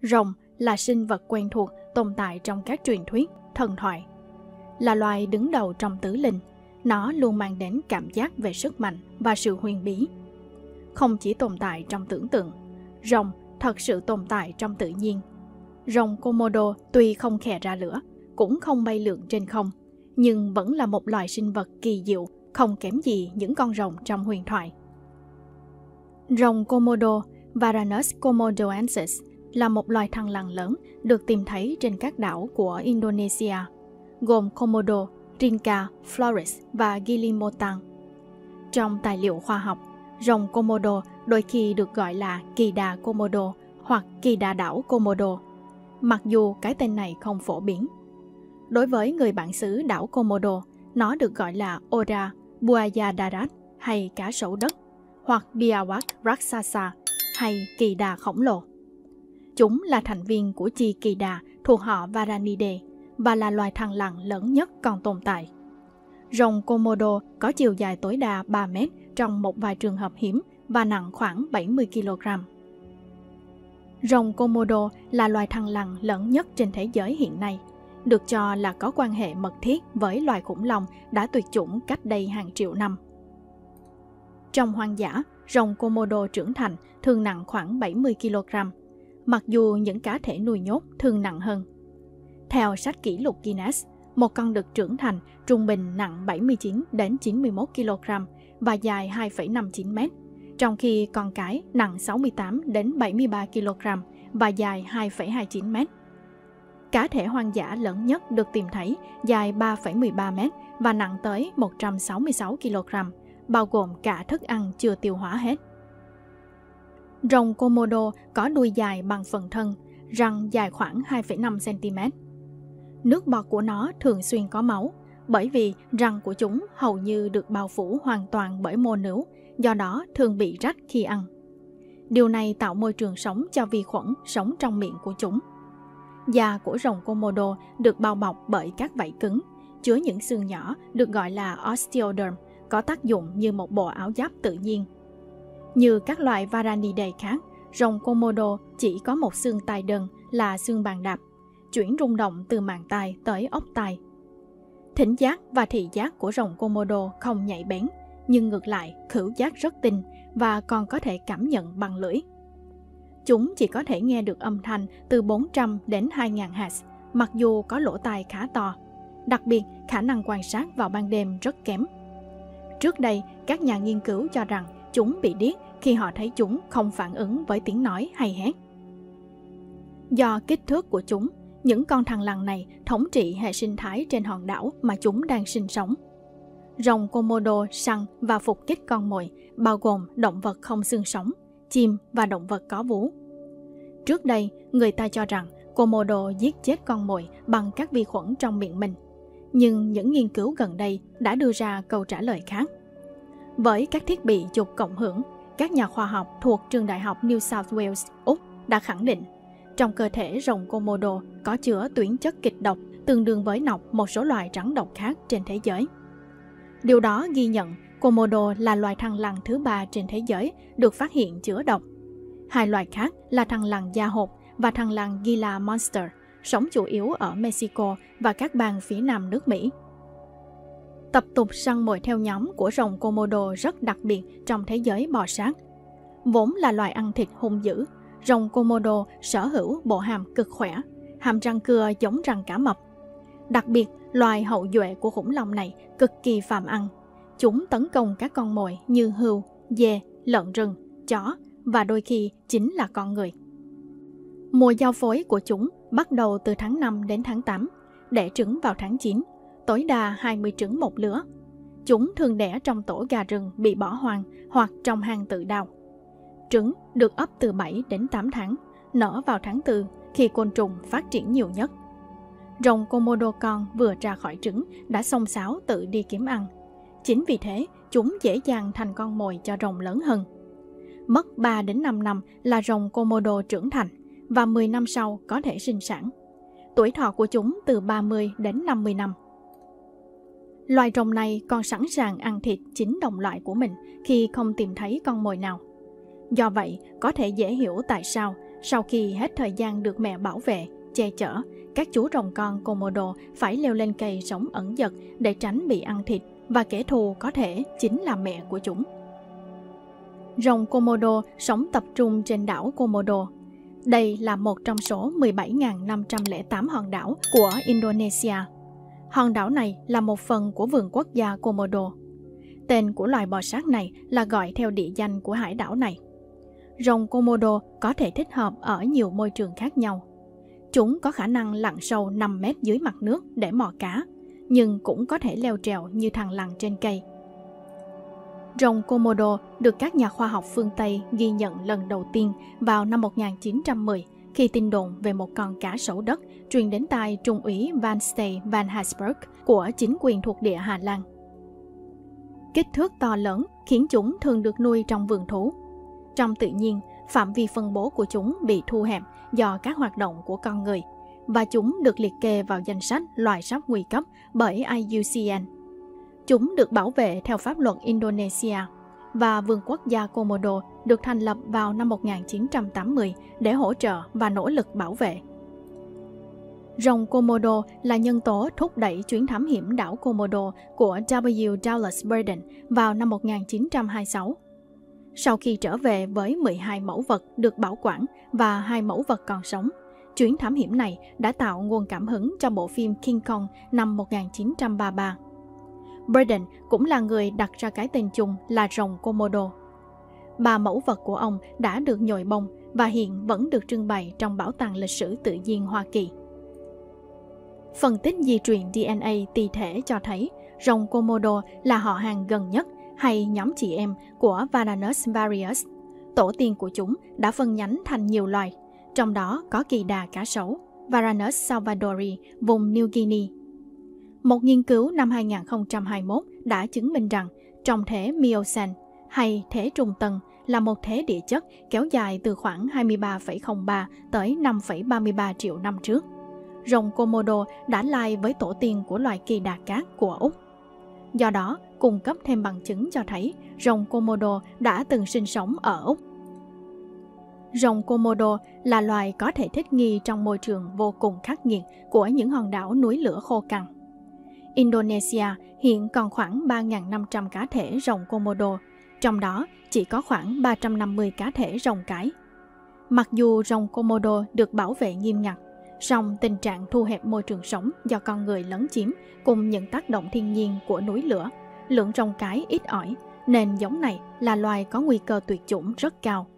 Rồng là sinh vật quen thuộc tồn tại trong các truyền thuyết, thần thoại. Là loài đứng đầu trong tứ linh, nó luôn mang đến cảm giác về sức mạnh và sự huyền bí. Không chỉ tồn tại trong tưởng tượng, rồng thật sự tồn tại trong tự nhiên. Rồng Komodo tuy không khè ra lửa, cũng không bay lượn trên không, nhưng vẫn là một loài sinh vật kỳ diệu, không kém gì những con rồng trong huyền thoại. Rồng Komodo, Varanus komodoensis, là một loài thằn lằn lớn được tìm thấy trên các đảo của Indonesia, gồm Komodo, Rinca, Flores và Gili Motang. Trong tài liệu khoa học, rồng Komodo đôi khi được gọi là kỳ đà Komodo hoặc kỳ đà đảo Komodo, mặc dù cái tên này không phổ biến. Đối với người bản xứ đảo Komodo, nó được gọi là Oda Buaya Darat hay cá sấu đất, hoặc Biawak Raksasa hay kỳ đà khổng lồ. Chúng là thành viên của chi kỳ đà thuộc họ Varanidae và là loài thằn lằn lớn nhất còn tồn tại. Rồng Komodo có chiều dài tối đa 3 mét trong một vài trường hợp hiếm và nặng khoảng 70 kg. Rồng Komodo là loài thằn lằn lớn nhất trên thế giới hiện nay, được cho là có quan hệ mật thiết với loài khủng long đã tuyệt chủng cách đây hàng triệu năm. Trong hoang dã, rồng Komodo trưởng thành thường nặng khoảng 70 kg, mặc dù những cá thể nuôi nhốt thường nặng hơn. Theo sách kỷ lục Guinness, một con đực trưởng thành trung bình nặng 79 đến 91 kg và dài 2,59 m, trong khi con cái nặng 68 đến 73 kg và dài 2,29 m. Cá thể hoang dã lớn nhất được tìm thấy dài 3,13 m và nặng tới 166 kg, bao gồm cả thức ăn chưa tiêu hóa hết. Rồng Komodo có đuôi dài bằng phần thân, răng dài khoảng 2,5 cm. Nước bọt của nó thường xuyên có máu, bởi vì răng của chúng hầu như được bao phủ hoàn toàn bởi mô nướu, do đó thường bị rách khi ăn. Điều này tạo môi trường sống cho vi khuẩn sống trong miệng của chúng. Da của rồng Komodo được bao bọc bởi các vảy cứng, chứa những xương nhỏ được gọi là osteoderm, có tác dụng như một bộ áo giáp tự nhiên. Như các loài Varanidae khác, rồng Komodo chỉ có một xương tai đơn là xương bàn đạp, chuyển rung động từ màng tai tới ốc tai. Thính giác và thị giác của rồng Komodo không nhạy bén, nhưng ngược lại khứu giác rất tinh và còn có thể cảm nhận bằng lưỡi. Chúng chỉ có thể nghe được âm thanh từ 400 đến 2.000 Hz, mặc dù có lỗ tai khá to. Đặc biệt, khả năng quan sát vào ban đêm rất kém. Trước đây, các nhà nghiên cứu cho rằng chúng bị điếc khi họ thấy chúng không phản ứng với tiếng nói hay hét. Do kích thước của chúng, những con thằn lằn này thống trị hệ sinh thái trên hòn đảo mà chúng đang sinh sống. Rồng Komodo săn và phục kích con mồi, bao gồm động vật không xương sống, chim và động vật có vú. Trước đây, người ta cho rằng Komodo giết chết con mồi bằng các vi khuẩn trong miệng mình. Nhưng những nghiên cứu gần đây đã đưa ra câu trả lời khác. Với các thiết bị chụp cộng hưởng, các nhà khoa học thuộc trường đại học New South Wales, Úc đã khẳng định trong cơ thể rồng Komodo có chứa tuyến chất kịch độc tương đương với nọc một số loài rắn độc khác trên thế giới. Điều đó ghi nhận Komodo là loài thằn lằn thứ 3 trên thế giới được phát hiện chứa độc. Hai loài khác là thằn lằn da hộp và thằn lằn Gila monster, sống chủ yếu ở Mexico và các bang phía nam nước Mỹ. Tập tục săn mồi theo nhóm của rồng Komodo rất đặc biệt trong thế giới bò sát. Vốn là loài ăn thịt hung dữ, rồng Komodo sở hữu bộ hàm cực khỏe, hàm răng cưa giống răng cá mập. Đặc biệt, loài hậu duệ của khủng long này cực kỳ phàm ăn. Chúng tấn công các con mồi như hươu, dê, lợn rừng, chó và đôi khi chính là con người. Mùa giao phối của chúng bắt đầu từ tháng 5 đến tháng 8, đẻ trứng vào tháng 9, tối đa 20 trứng một lứa. Chúng thường đẻ trong tổ gà rừng bị bỏ hoang hoặc trong hang tự đào. Trứng được ấp từ 7 đến 8 tháng, nở vào tháng 4 khi côn trùng phát triển nhiều nhất. Rồng Komodo con vừa ra khỏi trứng đã xông xáo tự đi kiếm ăn. Chính vì thế, chúng dễ dàng thành con mồi cho rồng lớn hơn. Mất 3 đến 5 năm là rồng Komodo trưởng thành và 10 năm sau có thể sinh sản. Tuổi thọ của chúng từ 30 đến 50 năm. Loài rồng này còn sẵn sàng ăn thịt chính đồng loại của mình khi không tìm thấy con mồi nào. Do vậy, có thể dễ hiểu tại sao Sau khi hết thời gian được mẹ bảo vệ, che chở, các chú rồng con Komodo phải leo lên cây sống ẩn dật để tránh bị ăn thịt, và kẻ thù có thể chính là mẹ của chúng. Rồng Komodo sống tập trung trên đảo Komodo. Đây là một trong số 17.508 hòn đảo của Indonesia. Hòn đảo này là một phần của vườn quốc gia Komodo. Tên của loài bò sát này là gọi theo địa danh của hải đảo này. Rồng Komodo có thể thích hợp ở nhiều môi trường khác nhau. Chúng có khả năng lặn sâu 5 mét dưới mặt nước để mò cá, nhưng cũng có thể leo trèo như thằn lằn trên cây. Rồng Komodo được các nhà khoa học phương Tây ghi nhận lần đầu tiên vào năm 1910 khi tin đồn về một con cá sấu đất truyền đến tai Trung úy Van Stey van Haasberg của chính quyền thuộc địa Hà Lan. Kích thước to lớn khiến chúng thường được nuôi trong vườn thú. Trong tự nhiên, phạm vi phân bố của chúng bị thu hẹp do các hoạt động của con người, và chúng được liệt kê vào danh sách loài sắp nguy cấp bởi IUCN. Chúng được bảo vệ theo pháp luật Indonesia, và vườn quốc gia Komodo được thành lập vào năm 1980 để hỗ trợ và nỗ lực bảo vệ. Rồng Komodo là nhân tố thúc đẩy chuyến thám hiểm đảo Komodo của W. Dallas Burden vào năm 1926. Sau khi trở về với 12 mẫu vật được bảo quản và 2 mẫu vật còn sống, chuyến thám hiểm này đã tạo nguồn cảm hứng cho bộ phim King Kong năm 1933. Burden cũng là người đặt ra cái tên chung là rồng Komodo. 3 mẫu vật của ông đã được nhồi bông và hiện vẫn được trưng bày trong Bảo tàng Lịch sử Tự nhiên Hoa Kỳ. Phân tích di truyền DNA ti thể cho thấy rồng Komodo là họ hàng gần nhất hay nhóm chị em của Varanus varius. Tổ tiên của chúng đã phân nhánh thành nhiều loài, trong đó có kỳ đà cá sấu Varanus salvadori vùng New Guinea. Một nghiên cứu năm 2021 đã chứng minh rằng trong thế Miocene hay thế Trung Tân là một thế địa chất kéo dài từ khoảng 23,03 tới 5,33 triệu năm trước. Rồng Komodo đã lai với tổ tiên của loài kỳ đà cát của Úc. Do đó, cung cấp thêm bằng chứng cho thấy rồng Komodo đã từng sinh sống ở Úc. Rồng Komodo là loài có thể thích nghi trong môi trường vô cùng khắc nghiệt của những hòn đảo núi lửa khô cằn. Indonesia hiện còn khoảng 3.500 cá thể rồng Komodo, trong đó chỉ có khoảng 350 cá thể rồng cái. Mặc dù rồng Komodo được bảo vệ nghiêm ngặt, song tình trạng thu hẹp môi trường sống do con người lấn chiếm cùng những tác động thiên nhiên của núi lửa, lượng rồng cái ít ỏi, nên giống này là loài có nguy cơ tuyệt chủng rất cao.